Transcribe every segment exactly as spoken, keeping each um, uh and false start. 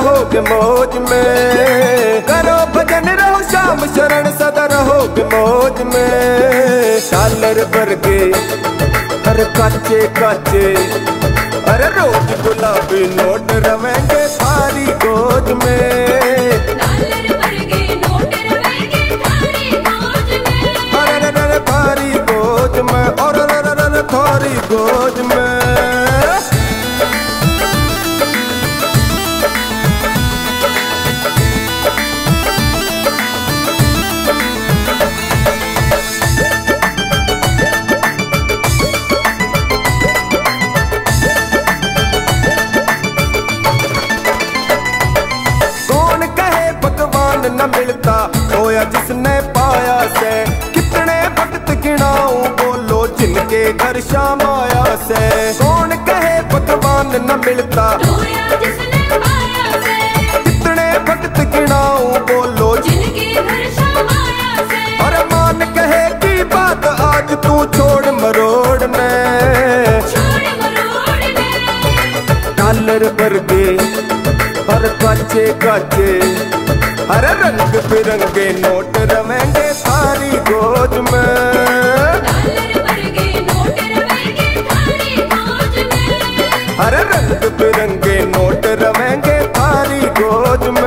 रहोगे मौज में। करो भजन रहो शाम शरण सदा रहोगे मौज में। डॉलर वर्गे अरे काचे काचे, अरे रोज गुलाबी नोट रवेंगे थारी गोद में। डॉलर वर्गे नोट रवेंगे थारी गोद में। अरे अरे थारी गोद में, और अरे थारी गोद में। न मिलता होया जिसने पाया से, कितने वक्त गिनाऊं बोलो जिनके घर शाम आया से। कौन कहे भगवान न मिलता होया जिसने पाया से, कितने वक्त गिनाऊं बोलो जिनके घर शाम आया से। और मान कहे की बात आज तू छोड़ मरोड़ ने, छोड़ मरोड़ ने। डॉलर वर्गे और काचे काचे, अरे रंग बिरंगे नोट रवेंगे थारी गोद में। डॉलर वर्गे नोट रवेंगे थारी गोद में। अरे रंग बिरंगे नोट रवेंगे थारी गोद में।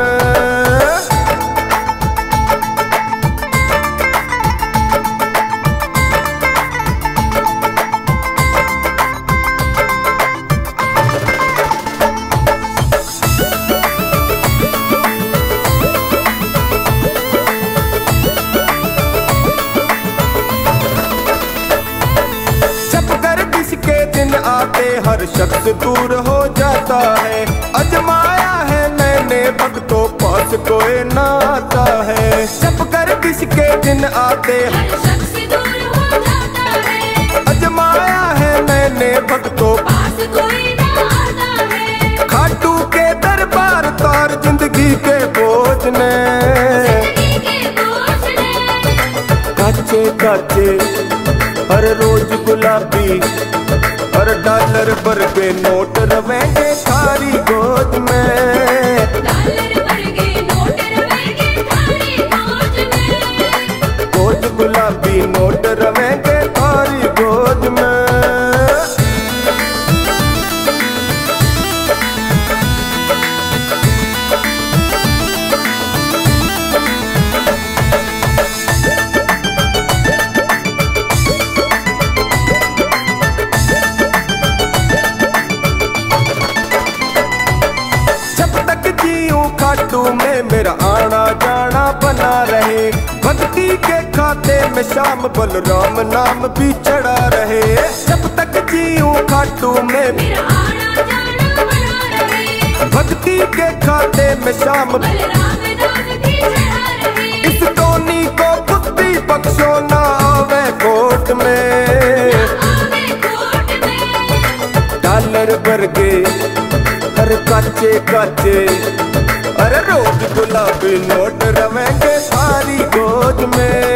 आते हर शख्स दूर हो जाता है, अजमाया है मैंने भक्तों पास कोई ना आता है। जब कर किसके दिन आते हर शख्स दूर हो जाता है, अजमाया है मैंने भक्तों पास कोई ना आता है। खाटू के दरबार तार जिंदगी के बोझ ने, जिंदगी के बोझ ने। काचे काचे हर रोज गुलाबी और डॉलर वर्गे नोट रवेंगे थारी गोद में। डॉलर वर्गे नोट रवेंगे थारी गोद में। गोद गुलाबी नोट रवेंगे थारी गोद में। खाटू में मेरा आना जाना बना रहे, भक्ति के खाते में शाम बलराम नाम भी चढ़ा रहे। जब तक जीऊं खाटू में मेरा आना जाना बना रहे, भक्ति के खाते में शाम बलराम नाम भी चढ़ा रहे। इस टोनी को बुद्धि बख्शो ना आवे कोर्ट में, आवे कोर्ट में। डॉलर वर्गे हर काचे काचे, अरे रोज गुलाबी नोट रवेंगे थारी गोद में।